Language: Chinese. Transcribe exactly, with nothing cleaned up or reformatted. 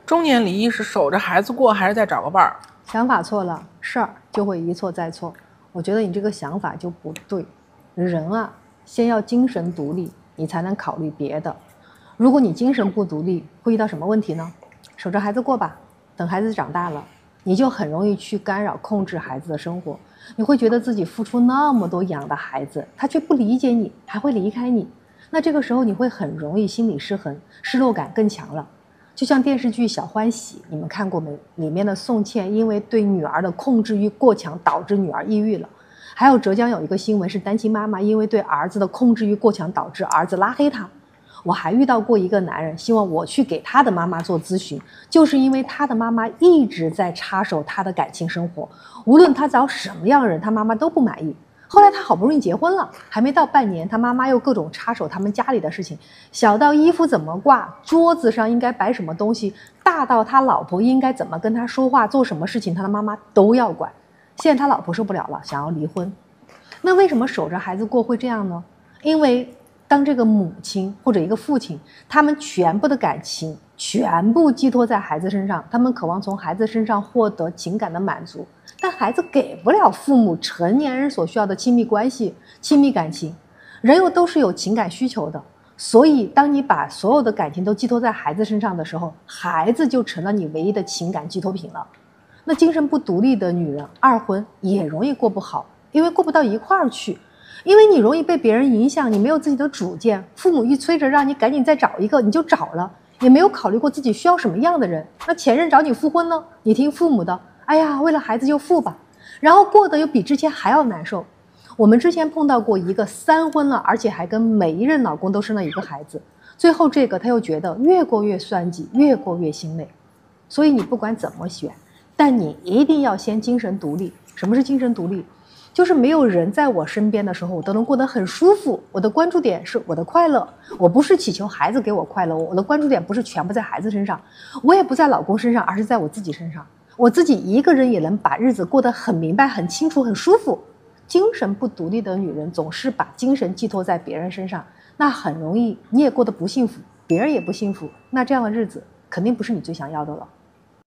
中年离异是守着孩子过，还是再找个伴儿？ 想法错了，事儿就会一错再错。我觉得你这个想法就不对。人啊，先要精神独立，你才能考虑别的。如果你精神不独立，会遇到什么问题呢？守着孩子过吧，等孩子长大了，你就很容易去干扰控制孩子的生活。你会觉得自己付出那么多养的孩子，他却不理解你，还会离开你。那这个时候你会很容易心理失衡，失落感更强了。就像电视剧《小欢喜》，你们看过没？里面的宋茜因为对女儿的控制欲过强，导致女儿抑郁了。还有浙江有一个新闻是单亲妈妈因为对儿子的控制欲过强，导致儿子拉黑她。我还遇到过一个男人，希望我去给他的妈妈做咨询，就是因为他的妈妈一直在插手他的感情生活，无论他找什么样的人，他妈妈都不满意。后来他好不容易结婚了，还没到半年，他妈妈又各种插手他们家里的事情，小到衣服怎么挂，桌子上应该摆什么东西，大到他老婆应该怎么跟他说话，做什么事情，他的妈妈都要管。现在他老婆受不了了，想要离婚。那为什么守着孩子过会这样呢？因为当这个母亲或者一个父亲，他们全部的感情全部寄托在孩子身上，他们渴望从孩子身上获得情感的满足，但孩子给不了父母成年人所需要的亲密关系、亲密感情。人又都是有情感需求的，所以当你把所有的感情都寄托在孩子身上的时候，孩子就成了你唯一的情感寄托品了。那精神不独立的女人，二婚也容易过不好，因为过不到一块儿去。因为你容易被别人影响，你没有自己的主见，父母一催着让你赶紧再找一个，你就找了，也没有考虑过自己需要什么样的人。那前任找你复婚呢，你听父母的，哎呀，为了孩子就复吧，然后过得又比之前还要难受。我们之前碰到过一个三婚了，而且还跟每一任老公都生了一个孩子，最后这个他又觉得越过越算计，越过越心累。所以你不管怎么选，但你一定要先精神独立。什么是精神独立？就是没有人在我身边的时候，我都能过得很舒服。我的关注点是我的快乐，我不是祈求孩子给我快乐，我的关注点不是全部在孩子身上，我也不在老公身上，而是在我自己身上。我自己一个人也能把日子过得很明白、很清楚、很舒服。精神不独立的女人总是把精神寄托在别人身上，那很容易你也过得不幸福，别人也不幸福，那这样的日子肯定不是你最想要的了。